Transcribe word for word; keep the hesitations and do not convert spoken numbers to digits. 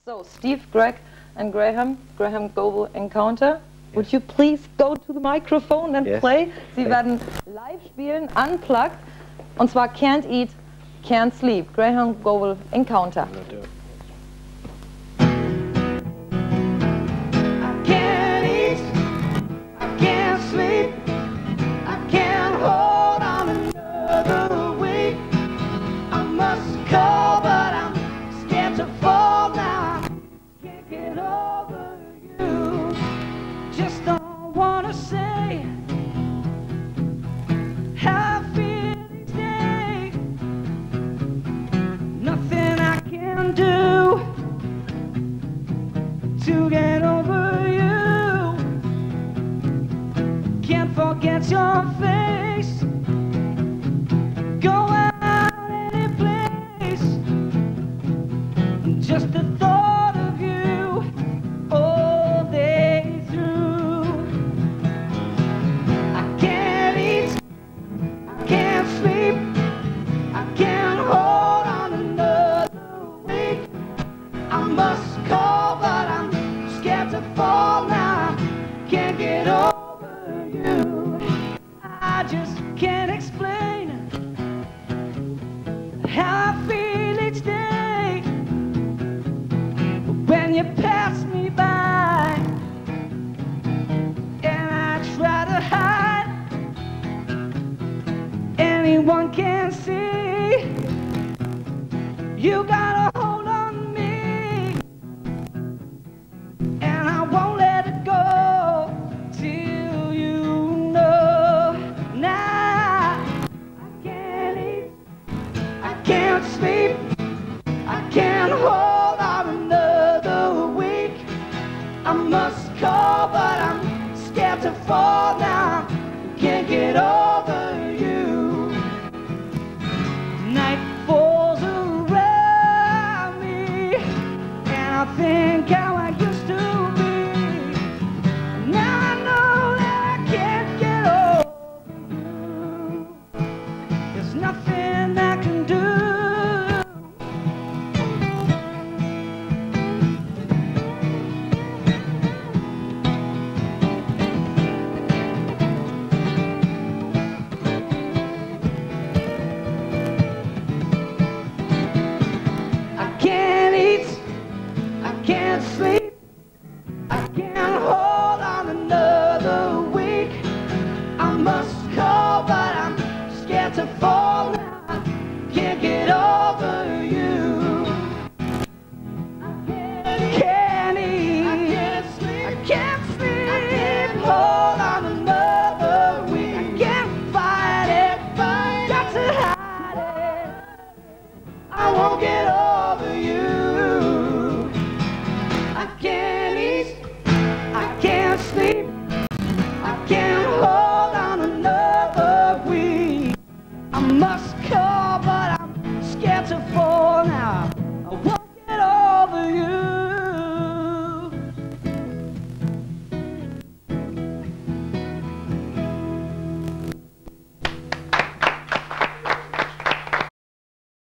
So, Steve, Greg and Graham, Graeham Goble Encounter. Yes. Would you please go to the microphone and Yes. play? Sie Okay. werden live spielen, unplugged, und zwar Can't Eat, Can't Sleep. Graeham Goble Encounter. Nother. I can't eat, I can't sleep, I can't hold on another week. I must call, but I'm scared to fall now. Can't get over you. Just don't wanna say how I feel each day. Nothing I can do to get over you. Can't forget your face. Go out any place. Just the thought of you all day through. I can't eat, I can't sleep, I can't hold on another week. I must call, but I'm scared to fall now. Can't get over you. I just can't explain how I feel each day when you pass me by, and I try to hide. Anyone can see you got a hold on me, and I won't let it go till you know. Now I can't eat, I can't sleep, I can't hold on another week. I must call, but I'm scared to fall now. Can't get over you. Night falls around me, and I think how I used to be. Now I know that I can't get over you. There's nothing I can do. I can't eat, I can't sleep,